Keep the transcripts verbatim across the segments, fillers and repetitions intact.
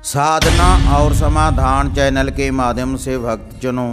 साधना और समाधान चैनल के माध्यम से भक्तजनों,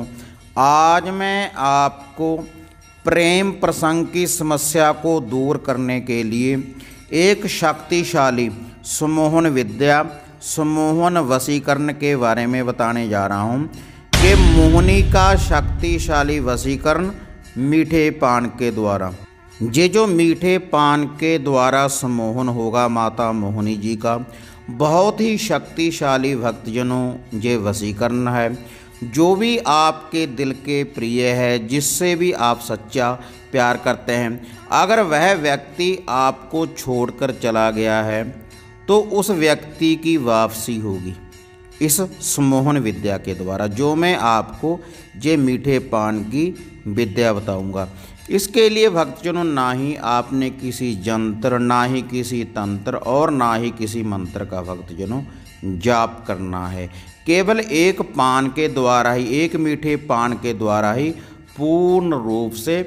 आज मैं आपको प्रेम प्रसंग की समस्या को दूर करने के लिए एक शक्तिशाली सम्मोहन विद्या सम्मोहन वशीकरण के बारे में बताने जा रहा हूँ कि मोहिनी का शक्तिशाली वशीकरण मीठे पान के द्वारा। ये जो मीठे पान के द्वारा सम्मोहन होगा माता मोहिनी जी का, बहुत ही शक्तिशाली भक्तजनों ये वशीकरण है। जो भी आपके दिल के प्रिय है, जिससे भी आप सच्चा प्यार करते हैं, अगर वह व्यक्ति आपको छोड़कर चला गया है तो उस व्यक्ति की वापसी होगी इस सम्मोहन विद्या के द्वारा, जो मैं आपको ये मीठे पान की विद्या बताऊंगा। इसके लिए भक्तजनों, ना ही आपने किसी जंत्र, ना ही किसी तंत्र और ना ही किसी मंत्र का भक्तजनों जाप करना है। केवल एक पान के द्वारा ही, एक मीठे पान के द्वारा ही पूर्ण रूप से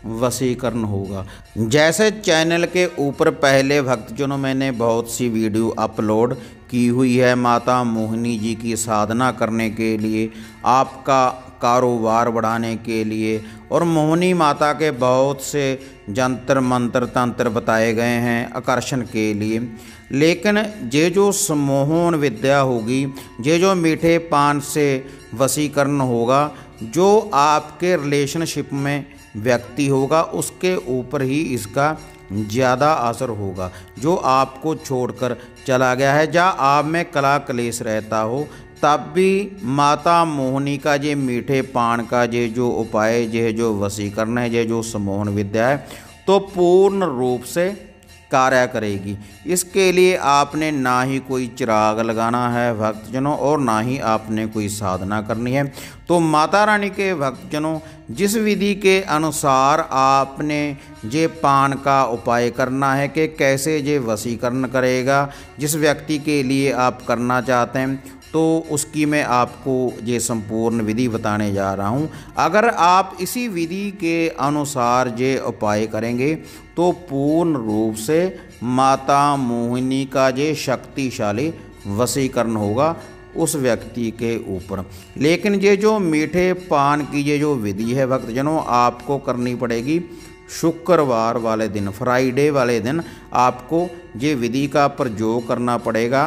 वशीकरण होगा। जैसे चैनल के ऊपर पहले भक्तजनों मैंने बहुत सी वीडियो अपलोड की हुई है माता मोहिनी जी की साधना करने के लिए, आपका कारोबार बढ़ाने के लिए, और मोहिनी माता के बहुत से जंतर मंत्र तंत्र बताए गए हैं आकर्षण के लिए। लेकिन ये जो सम्मोहन विद्या होगी, ये जो मीठे पान से वशीकरण होगा, जो आपके रिलेशनशिप में व्यक्ति होगा उसके ऊपर ही इसका ज़्यादा असर होगा। जो आपको छोड़कर चला गया है, जहाँ आप में कला कलेश रहता हो, तब भी माता मोहिनी का ये मीठे पान का ये जो उपाय, ये जो वशीकरण है, ये जो सम्मोहन विद्या है, तो पूर्ण रूप से कार्य करेगी। इसके लिए आपने ना ही कोई चिराग लगाना है भक्तजनों, और ना ही आपने कोई साधना करनी है। तो माता रानी के भक्तजनों, जिस विधि के अनुसार आपने ये पान का उपाय करना है कि कैसे ये वशीकरण करेगा, जिस व्यक्ति के लिए आप करना चाहते हैं, तो उसकी मैं आपको ये संपूर्ण विधि बताने जा रहा हूँ। अगर आप इसी विधि के अनुसार ये उपाय करेंगे तो पूर्ण रूप से माता मोहिनी का ये शक्तिशाली वशीकरण होगा उस व्यक्ति के ऊपर। लेकिन ये जो मीठे पान की ये जो विधि है भक्तजनों, आपको करनी पड़ेगी शुक्रवार वाले दिन, फ्राइडे वाले दिन आपको ये विधि का प्रयोग करना पड़ेगा।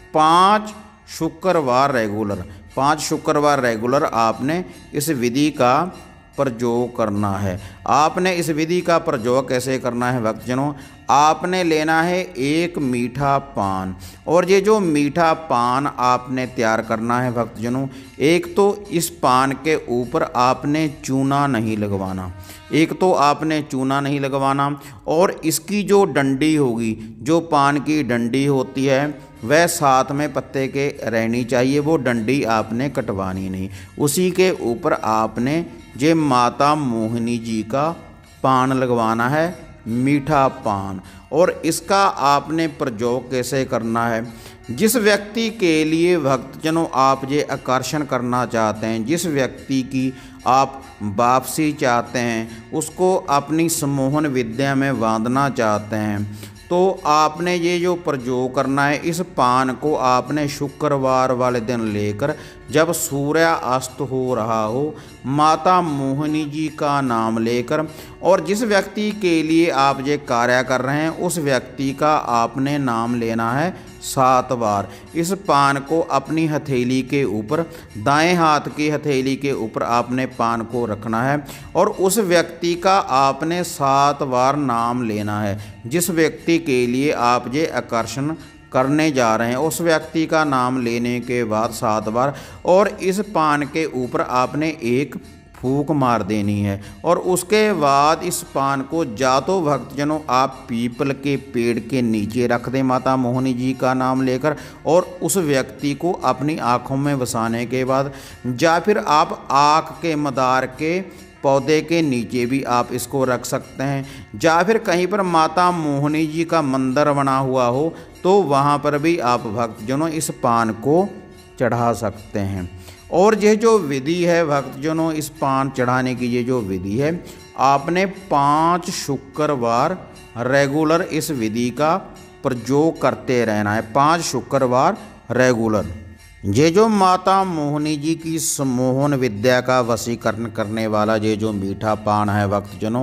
पाँच शुक्रवार रेगुलर, पाँच शुक्रवार रेगुलर आपने इस विधि का प्रयोग करना है। आपने इस विधि का प्रयोग कैसे करना है भक्तजनों, आपने लेना है एक मीठा पान, और ये जो मीठा पान आपने तैयार करना है भक्तजनों, एक तो इस पान के ऊपर आपने चूना नहीं लगवाना, एक तो आपने चूना नहीं लगवाना, और इसकी जो डंडी होगी, जो पान की डंडी होती है, वह साथ में पत्ते के रहनी चाहिए, वो डंडी आपने कटवानी नहीं। उसी के ऊपर आपने ये माता मोहिनी जी का पान लगवाना है, मीठा पान। और इसका आपने प्रयोग कैसे करना है, जिस व्यक्ति के लिए भक्तजनों आप ये आकर्षण करना चाहते हैं, जिस व्यक्ति की आप वापसी चाहते हैं, उसको अपनी सम्मोहन विद्या में बांधना चाहते हैं, तो आपने ये जो प्रयोग करना है, इस पान को आपने शुक्रवार वाले दिन लेकर, जब सूर्य अस्त हो रहा हो, माता मोहिनी जी का नाम लेकर, और जिस व्यक्ति के लिए आप ये कार्य कर रहे हैं उस व्यक्ति का आपने नाम लेना है सात बार। इस पान को अपनी हथेली के ऊपर, दाएं हाथ की हथेली के ऊपर आपने पान को रखना है, और उस व्यक्ति का आपने सात बार नाम लेना है। जिस व्यक्ति के लिए आप ये आकर्षण करने जा रहे हैं, उस व्यक्ति का नाम लेने के बाद सात बार, और इस पान के ऊपर आपने एक फूंक मार देनी है। और उसके बाद इस पान को जा तो भक्तजनों आप पीपल के पेड़ के नीचे रख दें माता मोहिनी जी का नाम लेकर, और उस व्यक्ति को अपनी आँखों में बसाने के बाद, या फिर आप आँख के मदार के पौधे के नीचे भी आप इसको रख सकते हैं, या फिर कहीं पर माता मोहिनी जी का मंदिर बना हुआ हो तो वहाँ पर भी आप भक्तजनों इस पान को चढ़ा सकते हैं। और ये जो विधि है भक्तजनों, इस पान चढ़ाने की ये जो विधि है, आपने पाँच शुक्रवार रेगुलर इस विधि का प्रयोग करते रहना है, पाँच शुक्रवार रेगुलर। ये जो माता मोहिनी जी की सम्मोहन विद्या का वशीकरण करने वाला ये जो मीठा पान है भक्तजनों,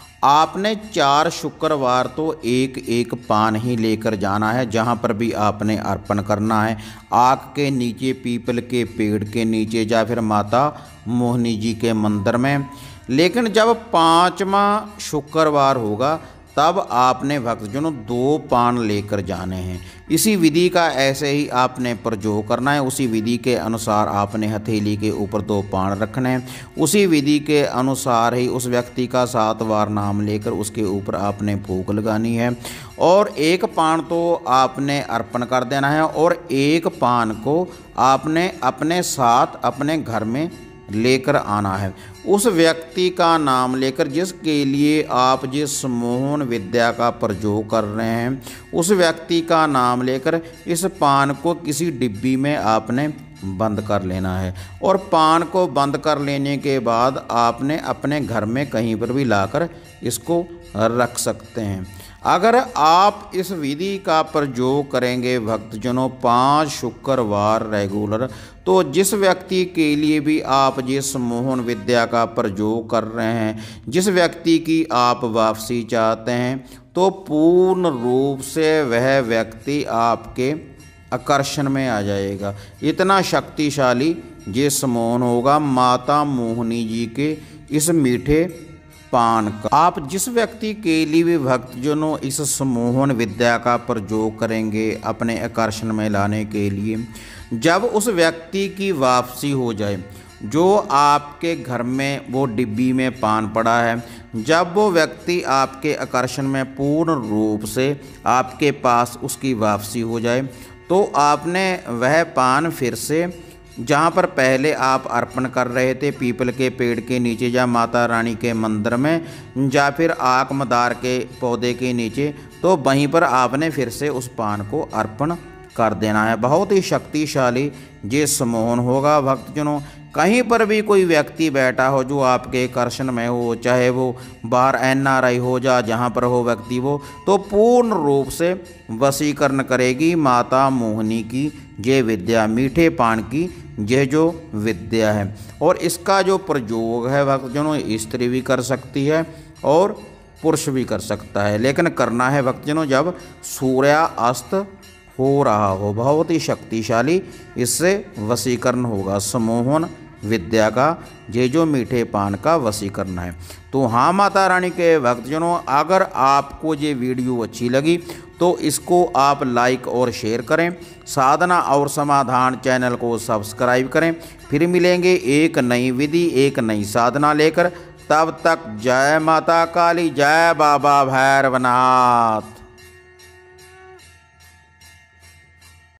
आपने चार शुक्रवार तो एक एक पान ही लेकर जाना है। जहाँ पर भी आपने अर्पण करना है, आग के नीचे, पीपल के पेड़ के नीचे या फिर माता मोहिनी जी के मंदिर में। लेकिन जब पाँचवा शुक्रवार होगा तब आपने भक्तजनों दो पान लेकर जाने हैं। इसी विधि का ऐसे ही आपने प्रयोग करना है। उसी विधि के अनुसार आपने हथेली के ऊपर दो पान रखने हैं। उसी विधि के अनुसार ही उस व्यक्ति का सात बार नाम लेकर उसके ऊपर आपने फूंक लगानी है और एक पान तो आपने अर्पण कर देना है और एक पान को आपने अपने साथ अपने घर में लेकर आना है। उस व्यक्ति का नाम लेकर जिसके लिए आप जिस सम्मोहन विद्या का प्रयोग कर रहे हैं, उस व्यक्ति का नाम लेकर इस पान को किसी डिब्बी में आपने बंद कर लेना है। और पान को बंद कर लेने के बाद आपने अपने घर में कहीं पर भी लाकर इसको रख सकते हैं। अगर आप इस विधि का प्रयोग करेंगे भक्तजनों पाँच शुक्रवार रेगुलर, तो जिस व्यक्ति के लिए भी आप जिस सम्मोहन विद्या का प्रयोग कर रहे हैं, जिस व्यक्ति की आप वापसी चाहते हैं, तो पूर्ण रूप से वह व्यक्ति आपके आकर्षण में आ जाएगा। इतना शक्तिशाली ये सम्मोहन होगा माता मोहिनी जी के इस मीठे पान का। आप जिस व्यक्ति के लिए भी भक्तजनों इस सम्मोहन विद्या का प्रयोग करेंगे अपने आकर्षण में लाने के लिए, जब उस व्यक्ति की वापसी हो जाए, जो आपके घर में वो डिब्बी में पान पड़ा है, जब वो व्यक्ति आपके आकर्षण में पूर्ण रूप से आपके पास उसकी वापसी हो जाए, तो आपने वह पान फिर से जहाँ पर पहले आप अर्पण कर रहे थे, पीपल के पेड़ के नीचे या माता रानी के मंदिर में या फिर आक मदार के पौधे के नीचे, तो वहीं पर आपने फिर से उस पान को अर्पण कर देना है। बहुत ही शक्तिशाली ये सम्मोहन होगा भक्तजनों। कहीं पर भी कोई व्यक्ति बैठा हो जो आपके आकर्षण में हो, चाहे वो बाहर एन आर आई हो या जहाँ पर हो व्यक्ति वो, तो पूर्ण रूप से वशीकरण करेगी माता मोहिनी की ये विद्या, मीठे पान की यह जो विद्या है। और इसका जो प्रयोग है भक्तजनों, स्त्री भी कर सकती है और पुरुष भी कर सकता है, लेकिन करना है भक्तजनों जब सूर्यास्त हो रहा हो। बहुत ही शक्तिशाली इससे वशीकरण होगा सम्मोहन विद्या का, ये जो मीठे पान का वशीकरण है। तो हाँ माता रानी के भक्तजनों, अगर आपको ये वीडियो अच्छी लगी तो इसको आप लाइक और शेयर करें, साधना और समाधान चैनल को सब्सक्राइब करें। फिर मिलेंगे एक नई विधि, एक नई साधना लेकर। तब तक जय माता काली, जय बाबा भैरवनाथ।